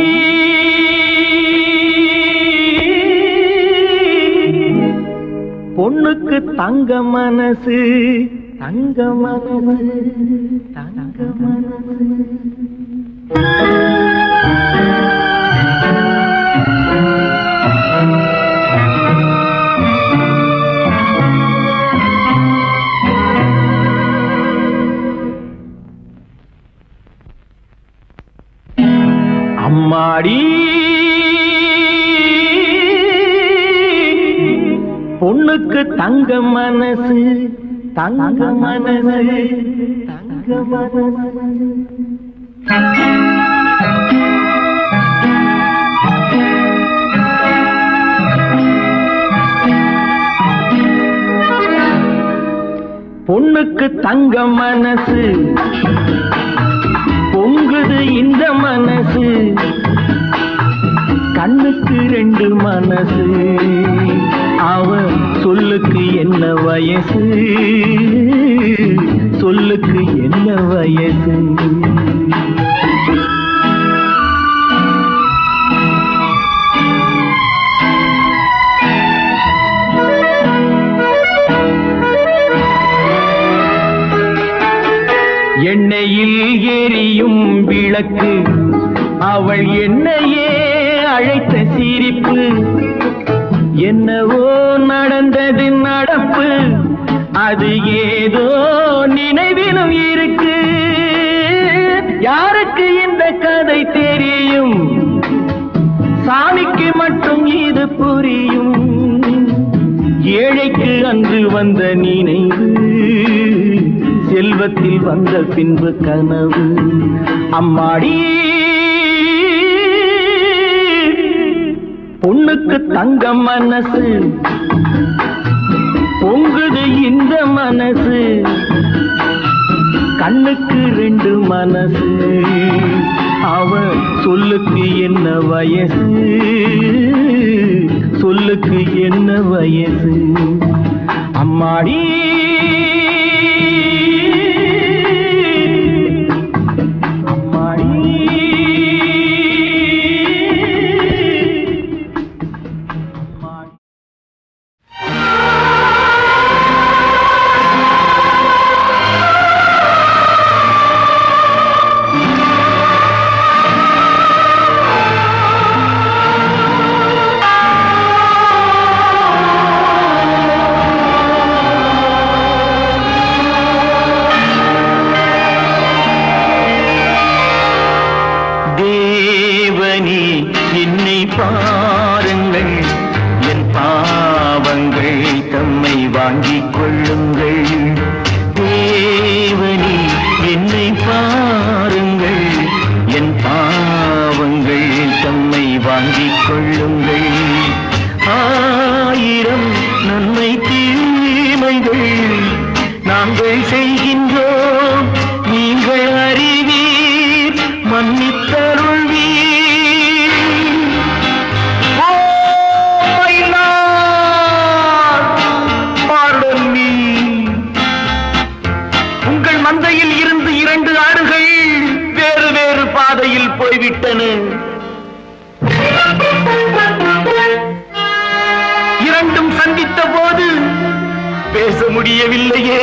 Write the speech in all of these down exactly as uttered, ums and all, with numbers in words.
பொண்ணுக்கு தங்க மனசு தங்க மனசு தங்க மனசு அம்மாடி பொண்ணுக்கு தங்க மனசு தங்க மனசு தங்க மனசு பொண்ணுக்கு தங்க மனசு பொங்குது இந்த மனசு கண்ணுக்கு ரெண்டு மனசு அவ சொல்லுக்கு என்ன வயசு சொல்லுக்கு என்ன வயசு எண்ணெயில் எரியும் விளக்கு அவள் என்னையே அழைத்த சிரிப்பு என்னவோ நடந்தது நடப்பு அது ஏதோ நினைவிலும் இருக்கு யாருக்கு இந்த கதை தெரியும் சாமிக்கு மட்டும் இது புரியும் ஏழைக்கு அன்று வந்த நினைவு செல்வத்தில் வந்த பின்பு கனவு அம்மாடி பொண்ணுக்கு தங்க மனசு பொங்குது இந்த மனசு கண்ணுக்கு ரெண்டு மனசு அவ சொல்லுக்கு என்ன வயசு சொல்லுக்கு என்ன வயசு அம்மாடி இரண்டும் சந்தித்த போது பேச முடியவில்லையே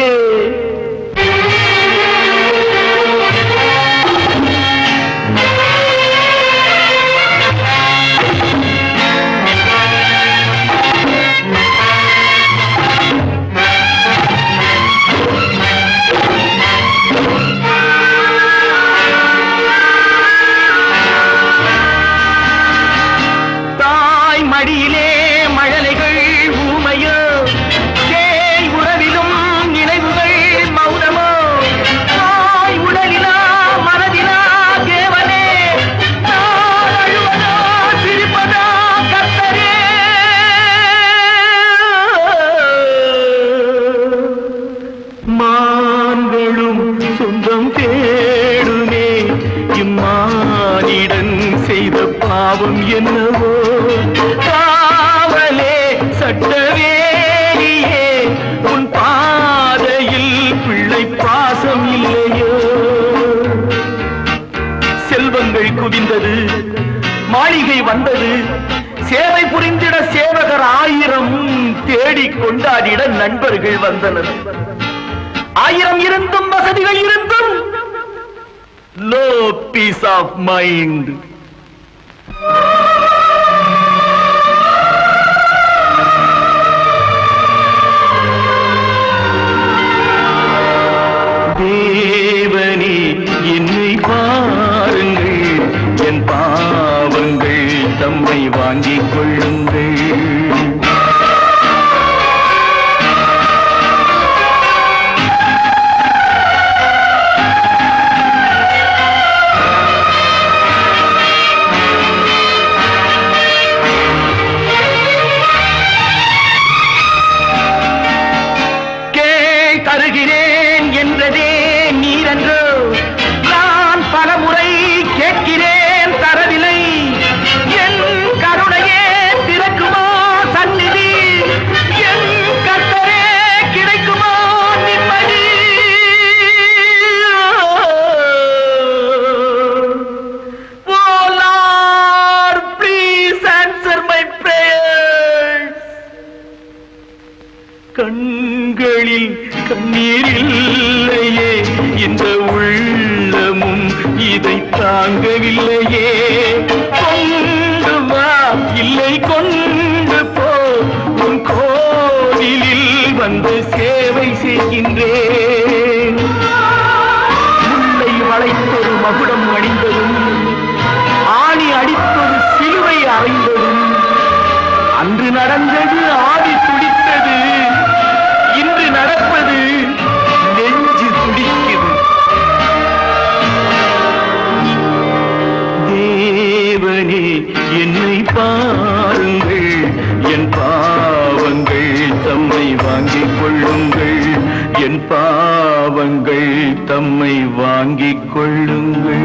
மாளிகை வந்தது. சேவை புரிந்திட சேவகர் ஆயிரம், தேடி கொண்டாடிட நண்பர்கள் வந்தனர். ஆயிரம் இருந்தும் வசதிகள் இருந்தும் நோ பீஸ் ஆஃப் மைண்ட். தேவனே என்னை பாருங்கள், என் பாவங்கள் தம்மை வாங்கிக் கொள்ளுங்கள். தருகிறேன் என்றதே நீரென்றோ, நான் பலமுறை கேட்கிறேன் தரவில்லை. என் கருணையே திறக்குமோ சந்நிதி, என் கர்த்தரே கிடைக்குமோ நிம்மதி. Oh Lord, please answer my prayers. கண்களில் கண்ணீர் இல்லையே, இந்த உள்ளமும் இதை தாங்கவில்லையே. கொண்டு வா இல்லை கொண்டு போ, உன் கோவிலில் வந்து சேவை செய்கின்றேன். முல்லை வளைத்தொரு மகுடம் அணிந்ததும், ஆணி அடித்தொரு சிலுவை அறைந்ததும், அன்று நடந்தது ஆடி துடித்தது, இன்று நடப்பது நெஞ்சு துடிக்குது. தேவனே என்னை பாருங்கள், என் பாவங்கள் தம்மை வாங்கிக் கொள்ளுங்கள். என் பாவங்கள் தம்மை வாங்கிக் கொள்ளுங்கள்.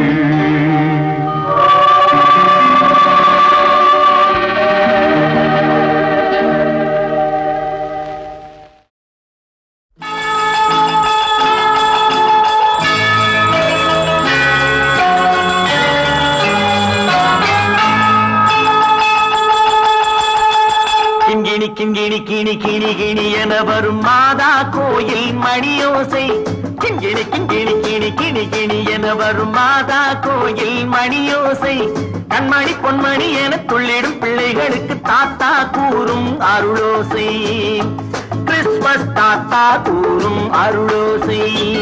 கிங்கிணி கிணி கிணி கிணி என வரும் மாதா கோயில் மணியோசை. கிங்கிணி கிங்கிணி கிணி கிணி கிணி என வரும் மாதா கோயில் மணியோசை. கண்மணி பொன்மணி என துள்ளிடும் பிள்ளைகளுக்கு தாத்தா கூறும் அருளோசை. கிறிஸ்துமஸ் தாத்தா கூறும் அருளோசை.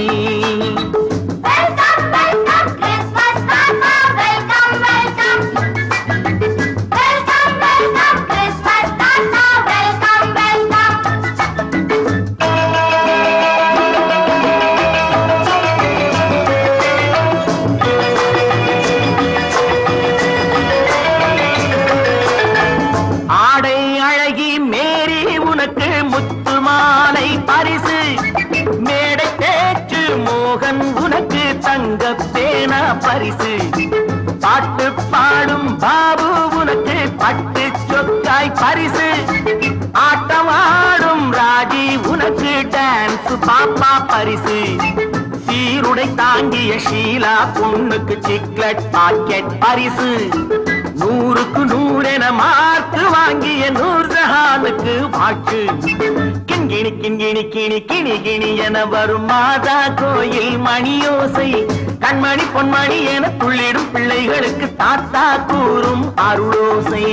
பரிசு மேடை பேச்சு மோகன் உனக்கு தங்க பேனா பரிசு. பாட்டு பாடும் பாபு உனக்கு பட்டு சொக்காய் பரிசு. ஆட்டம் ஆடும் ராஜி உனக்கு டான்ஸ் பாப்பா பரிசு. சீருடை தாங்கிய ஷீலா பொண்ணுக்கு சிக்லெட் பாக்கெட் பரிசு. நூறுக்கு நூறென மார்க்கு வாங்கிய நூர்ஜஹானுக்கு வாக்கு. கிண்கிணி கிண்கிணி கிணி கிணி கிணி என வரும் மாதா கோயில் மணியோசை. கண்மணி பொன்மணி என துள்ளிடும் பிள்ளைகளுக்கு தாத்தா கூறும் அருளோசை.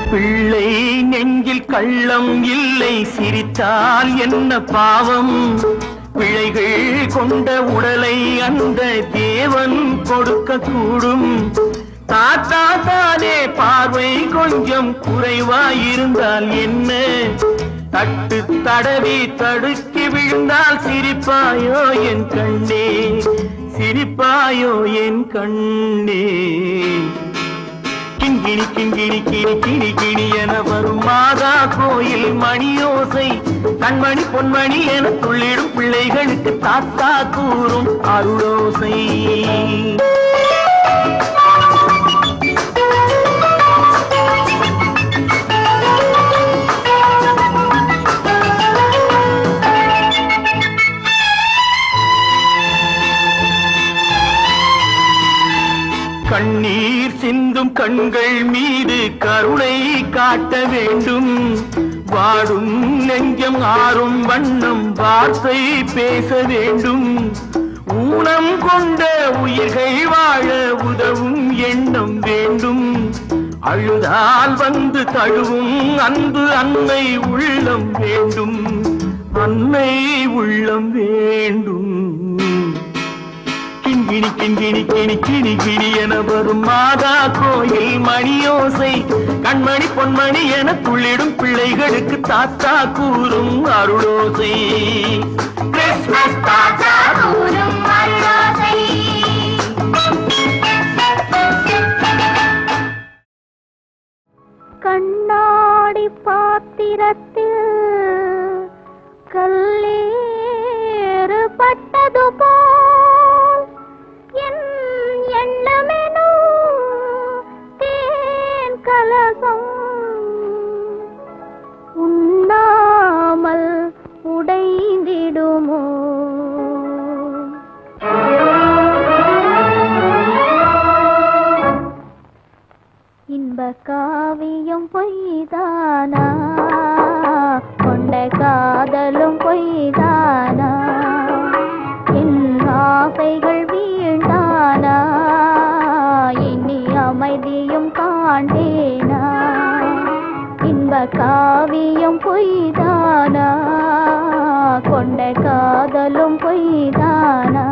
பிள்ளை நெஞ்சில் கள்ளம் இல்லை, சிரித்தால் என்ன பாவம்? பிழைகள் கொண்ட உடலை அந்த தேவன் கொடுக்க கூடும். தாத்தா தானே பார்வை கொஞ்சம் குறைவாயிருந்தால் என்ன? தட்டு தடவி தடுக்கி விழுந்தால் சிரிப்பாயோ என் கண்ணே, சிரிப்பாயோ என் கண்ணே. கிண்கிணி கிண்கிணி கிணி கிணி கிணி என வரும் மாதா கோயில் மணியோசை, கண்மணி பொன்மணி என துள்ளிடும் பிள்ளைகளுக்கு தாத்தா கூறும் அருளோசை. கண்ணீர் சிந்தும் கண்கள் மீது கருணை காட்ட வேண்டும். வாடும் நெஞ்சம் ஆறும் வண்ணம் வார்த்தை பேச வேண்டும். ஊனம் கொண்ட உயிர்கள் வாழ உதவும் எண்ணம் வேண்டும். அழுதால் வந்து தழுவும் அன்பு அன்னை உள்ளம் வேண்டும், அன்னை உள்ளம் வேண்டும். கிண்கிணி கிண்கிணி கிணி கிணி கிணி என வரும் மாதா கோயில் மணியோசை, கண்மணி பொன்மணி என துள்ளிடும் பிள்ளைகளுக்கு தாத்தா கூறும் அருளோசை. கிறிஸ்மஸ் தாத்தா கூறும் அருளோசை. கண்ணாடி பாத்திரத்தில் கல்லேறு பட்டது போல் என் எண்ணமெனும் தேன் கலசம் உண்ணாமல் உடைந்திடுமோ? இன்ப காவியம் பொய்தானா, கொண்ட காதலும் பொய்தானா? என் ஆசைகள் வீழ்ந்தானா, இனி அமைதியும் காண்டேனா? இன்ப காவியம் பொய்தானா, கொண்ட காதலும் பொய்தானா?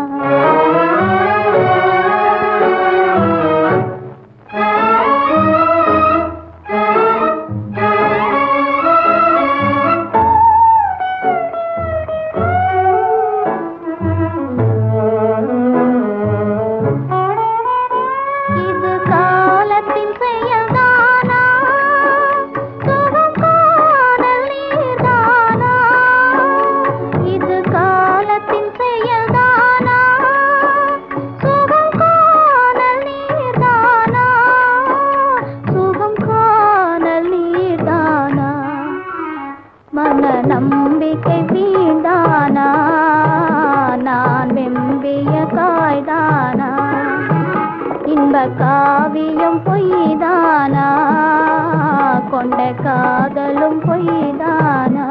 நம்பிக்கை வீண்டானா, நான் வெம்பிய காய்தானா? இன்ப காவியம் பொய்தானா, கொண்ட காதலும் பொய்தானா?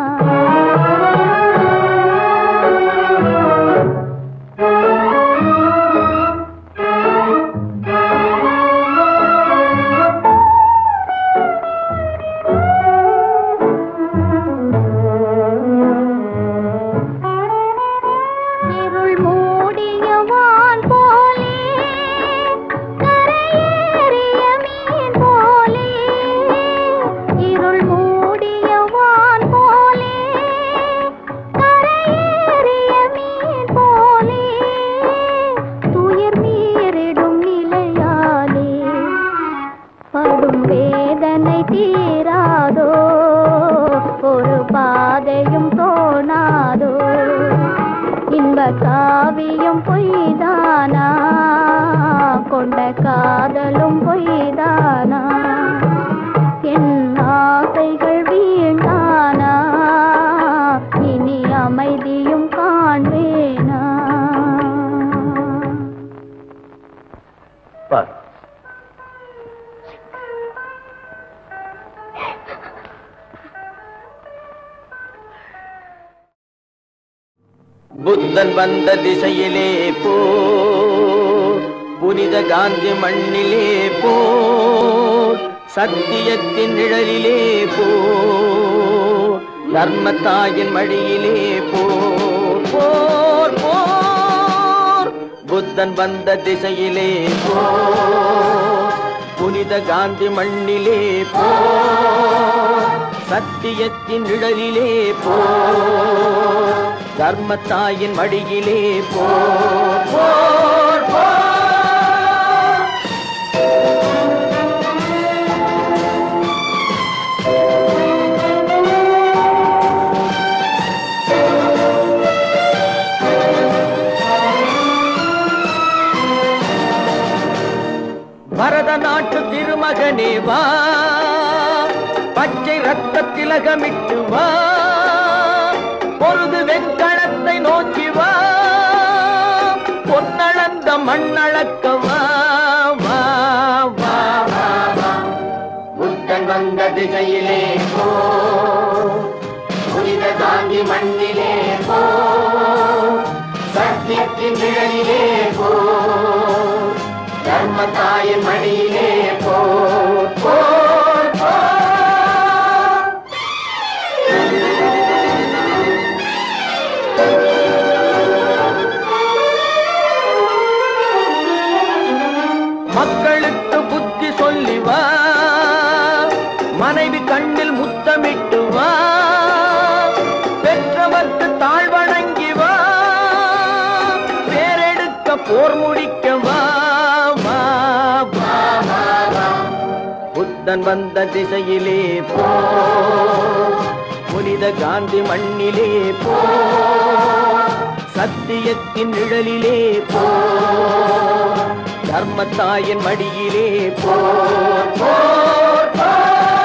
காவியம் பொய்தானா, கொண்ட காதலும் பொய்தானா? என் ஆசைகள் வீண்டானா, இனி அமைதியும் காண்பேனா? புத்தன் வந்த திசையிலே போ, புனித காந்தி மண்ணிலே போ, சத்தியத்தின் நிழலிலே போர், தர்மத்தாயின் மடியிலே போர் போர் போர். புத்தன் வந்த திசையிலே போர், புனித காந்தி மண்ணிலே போர். சத்தியத்தின் நிழலிலே போர், தர்மத்தாயின் மடியிலே போர் போர் போர். பரத நாட்டு திருமகனே வா, பச்சை ரத்த திலகமிட்டு வா, பொருது வெண்கணத்தை நோக்கி வா, பொன்னளந்த மண்ணளக்க வா வா வா வா. புத்தன் வந்த திசையிலே போ, புனித காந்தி மண்ணிலே போ, சத்தியத்தின் நிழலிலே போ, தர்மத்தாயின் மடியிலே போர் போர் போர். மக்களுக்கு புத்தி சொல்லி வா, மனைவி கண்ணில் முத்தமிட்டு வா, பெற்றவர்க்கு தாழ்வணங்கி வா, பேரெடுக்க போர் முடிக்க வா. புத்தன் வந்த திசையிலே போ, புனித காந்தி மண்ணிலே போ, சத்தியத்தின் நிழலிலே போ, தர்மத்தாயின் மடியிலே போ போர் போர்.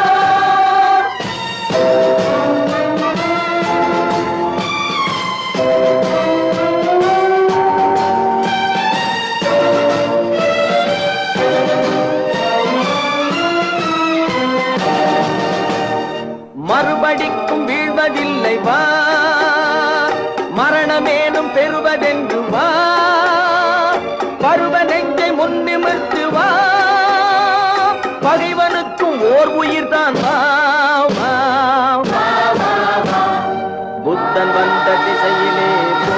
மறுபடிக்கும் வீழ்வதில்லை வா, மரணமேனும் பெறுவதென்று வா, பருவ நெஞ்சை முன்னிமிர்த்து வா, பகைவனுக்கும் ஓர் உயிர்தான் வா வா வா வா. புத்தன் வந்த திசையிலே போ,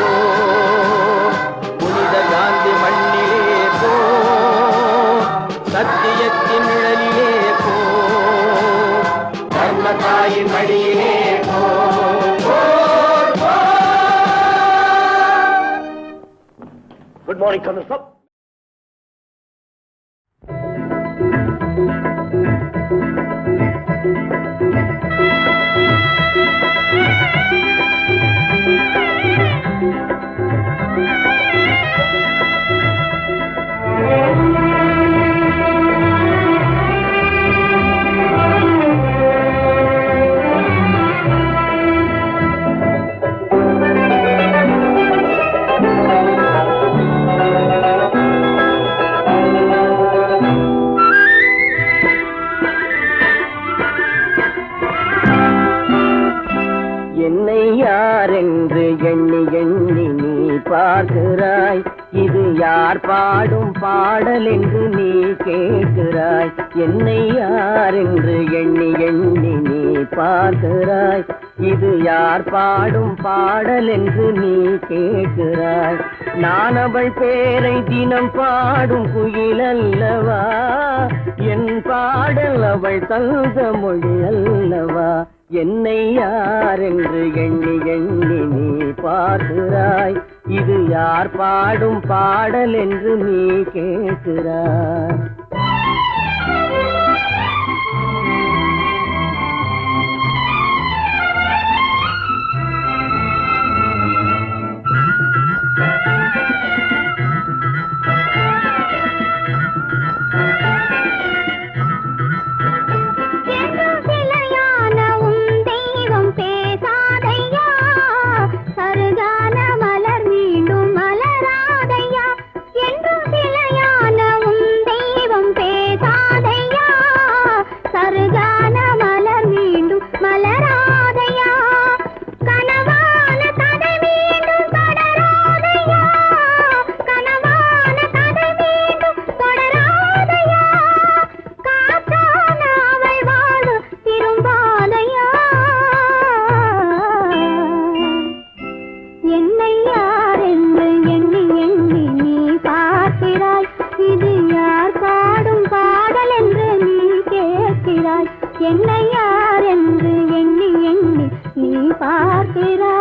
புனித காந்தி மண்ணிலே போ, சத்தியத்தின் நிழலிலே போ, தர்மத்தாயின் மடியிலே போ போர் போர். Good morning commissioner. பார்க்கிறாய், இது யார் பாடும் பாடல் என்று நீ கேட்கிறாய். என்னை யார் என்று எண்ணி எண்ணி நீ பார்க்கிறாய், இது யார் பாடும் பாடல் என்று நீ கேட்கிறாய். நான் அவள் பேரை தினம் பாடும் குயில் அல்லவா, என் பாடல் அவள் தந்த மொழி அல்லவா. என்னை யார் என்று எண்ணி எண்ணி நீ பார்க்கிறாய், இது யார் பாடும் பாடல் என்று நீ கேட்கிறாய். மலர் மீண்டும் மலராதையா, என்று சிலையான உன் தெய்வம் என்னை யார் என்று எண்ணி எண்ணி நீ பார்க்கிறாய்.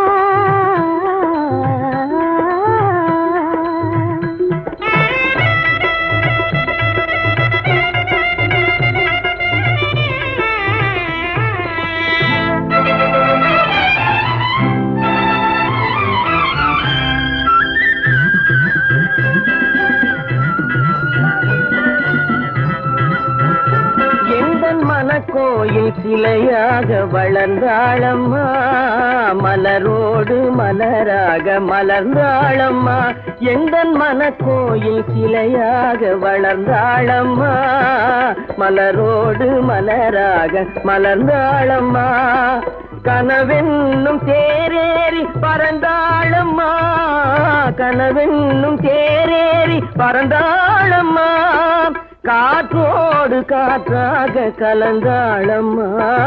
கோயில் சிலையாக வளர்ந்தாளம்மா, மலரோடு மலராக மலர்ந்தாளம்மா. எந்தன் மனக்கோயில் சிலையாக வளர்ந்தாளம்மா, மலரோடு மலராக மலர்ந்தாளம்மா. கனவென்னும் தேரேறி பறந்தாளம்மா, கனவென்னும் தேரேறி பறந்தாளம்மா. காற்றோடு காற்றாக கலந்தாளம்மா.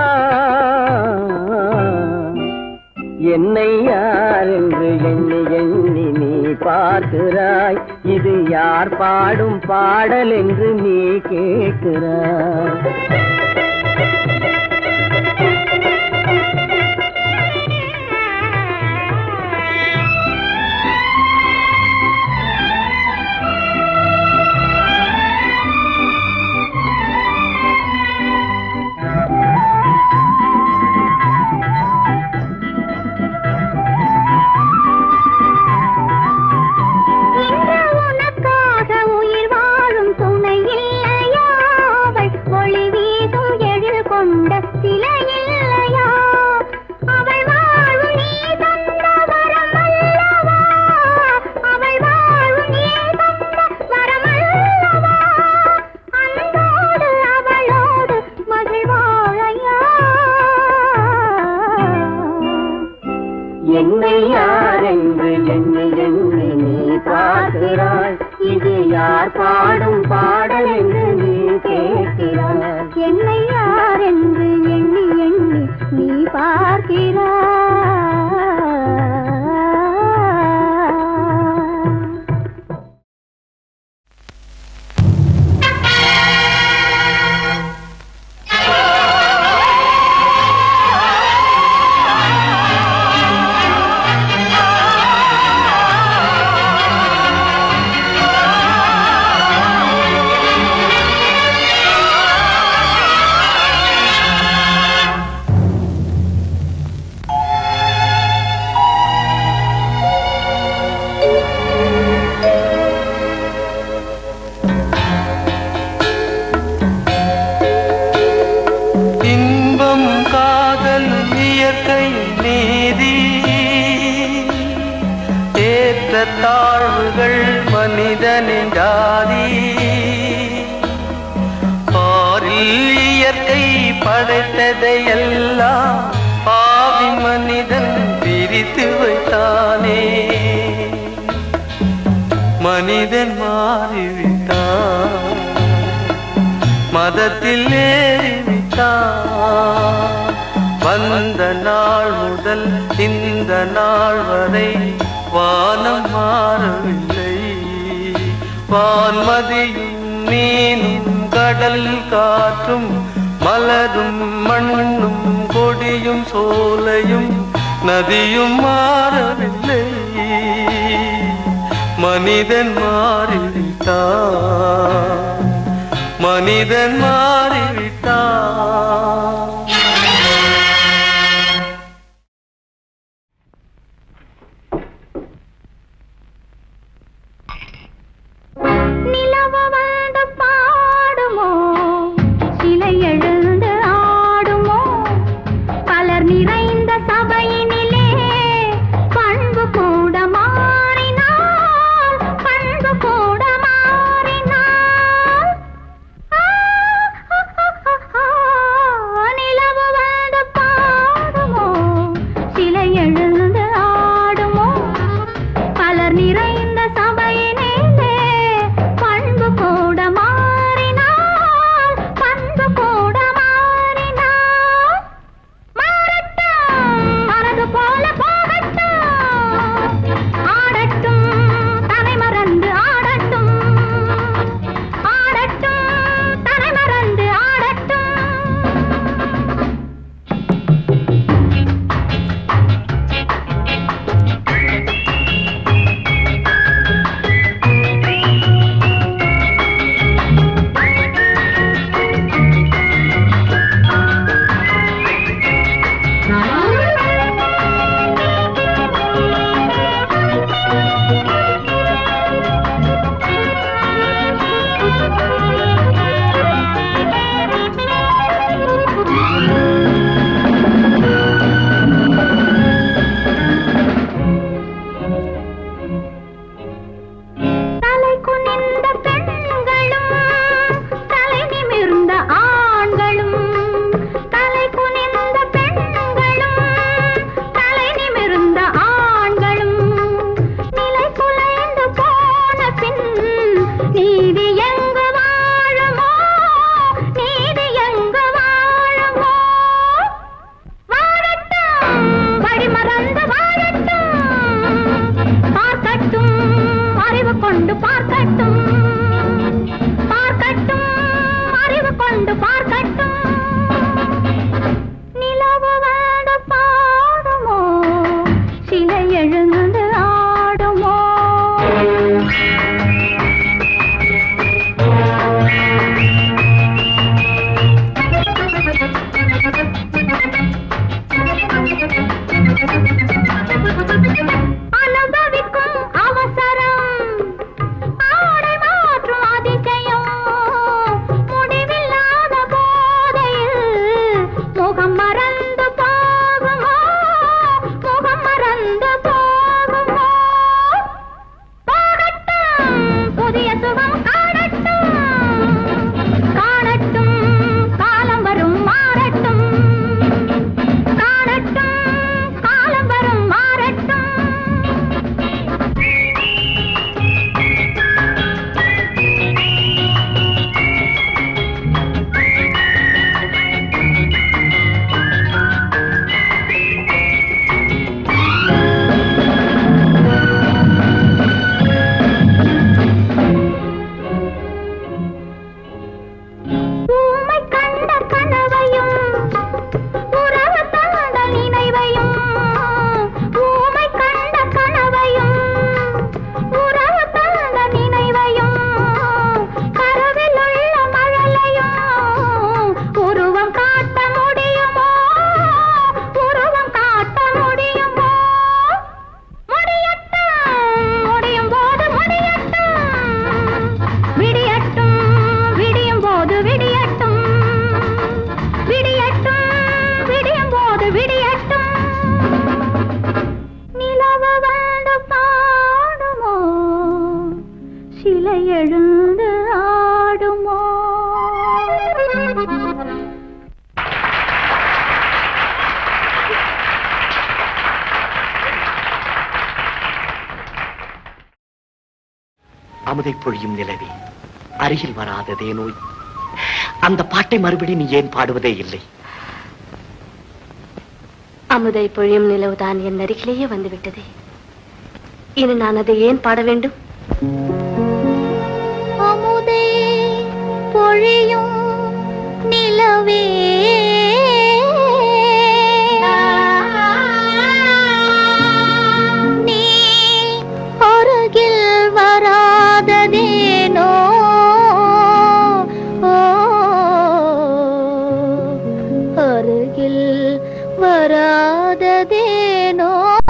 என்னை யார் என்று எண்ணி எண்ணி நீ பார்க்கிறாய். இது யார் பாடும் பாடல் என்று நீ கேட்கிறாய். என்னை யார் என்று எண்ணி எண்ணி நீ பார்க்கிறாய். இது யார் பாடும் பாடல் என்று நீ கேட்கிறாய். என்னை யார் என்று எண்ணி எண்ணி நீ பார்க்கிறாய். தாழ்வுகள் மனிதனின் ஜாதி. பாரில் இயற்கை படைத்ததையெல்லாம் பாவி மனிதன் பிரித்து வைத்தானே. மனிதன் மாறிவிட்டான், மதத்தில் ஏறிவிட்டான். வந்த நாள் முதல் இந்த நாள் வரை வானம் மாறவில்லை. வான்மதியும் மீனும் கடல் காற்றும் மலரும் மண்ணும் கொடியும் சோலையும் நதியும் மாறவில்லை. மனிதன் மாறிவிட்டான், மனிதன் மாறிவிட்டான். அமுதை பொழியும் நிலவே, அருகில் வராததே நோய். அந்த பாட்டை மறுபடி நீ ஏன் பாடுவதே இல்லை? அமுதை பொழியும் நிலவுதான் என் அருகிலேயே வந்துவிட்டது. இனி நான் அதை ஏன் பாட வேண்டும்? அமுதை பொழியும் நிலவே, நீ அருகில் வராததேனோ, அருகில் வராததேனோ.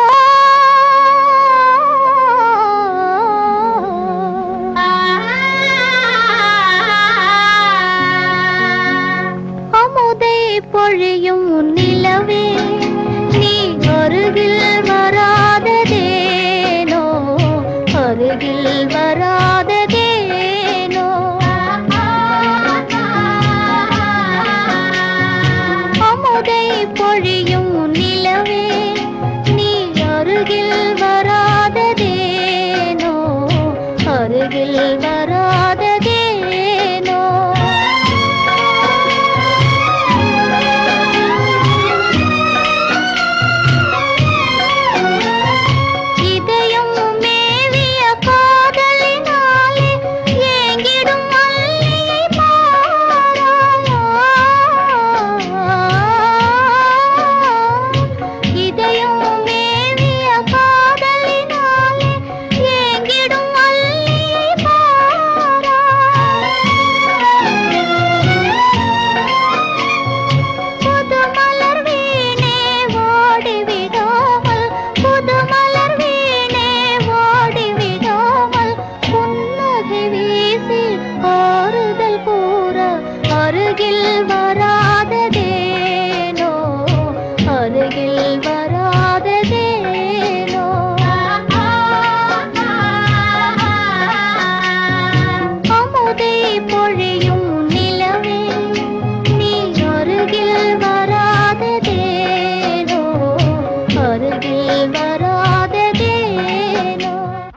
அமுதை பொழியும் நிலவே, நீ அருகில் வராததேனோ, அருகில் வராததேனோ. அமுதை பொழியும் நிலவே, நீ அருகில் வராததேனோ, அருகில் வராததேனோ. இதயம் மேவிய காதலினாலே ஏங்கிடும் மல்லிகை மாறாயோ. இதயம் மேவிய காதலினாலே ஏங்கிடும் மல்லிகை மாறாயோ. புது மலர் வீணே ஓடிவிடாமல், புது மலர் வீணே ஓடிவிடாமல், புன்னகை வீசி ஆறுதல் கூற அருகில் வராததேனோ, அருகில் வராததேனோ. அமுதை பொழியும் நிலவே, நீ அருகில் வராததேனோ, அருகில் வராததேனோ.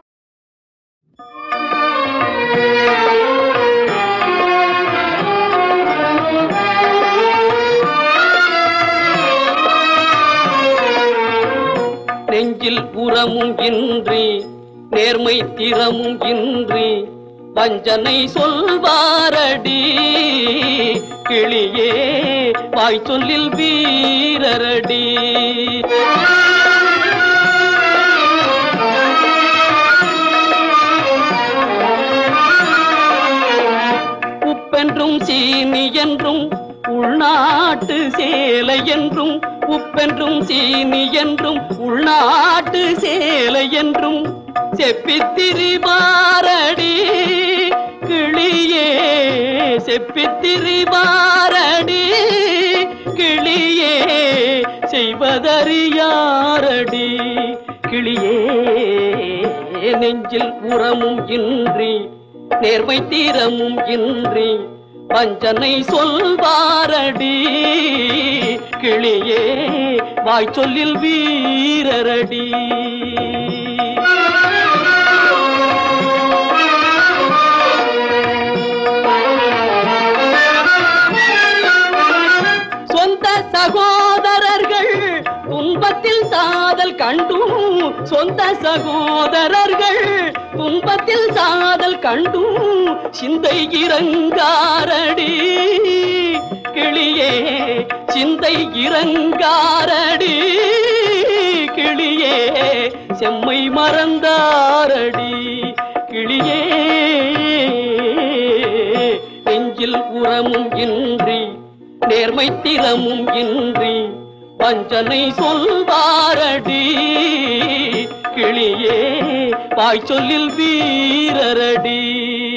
நெஞ்சில் புறமும் இன்றி நேர்மை திறமும் இன்றி வஞ்சனை சொல்வாரடி கிளியே, வாய் சொல்லில் வீரரடி. உப்பென்றும் சீனி என்றும் உள்நாட்டு சேலை என்றும், உப்பென்றும் சீனி என்றும் உள்நாட்டு சேலை என்றும் செப்பித்திரிபாரடி கிளியே, செப்பித்திரிபாரடி கிளியே, செய்வதறியாரடி கிளியே. நெஞ்சில் உரமும் இன்றி நேர்மை தீரமும் இன்றி வஞ்சனை சொல்வாரடி கிளியே, வாய் சொல்லில் வீரரடி. சொந்த சகோதரர்கள் துன்பத்தில் சாதல் கண்டும், சொந்த சகோதரர்கள் துன்பத்தில் சாதல் கண்டும் சிந்தை இறங்காரடி கிளியே, சிந்தை இறங்காரடி கிளியே, செம்மை மறந்தாரடி கிளியே. நெஞ்சில் உரமும் இன்றி நேர்மை திறமும் இன்றி வஞ்சனை சொல்வாரடி கிளியே, வாய் சொல்லில் வீரரடி.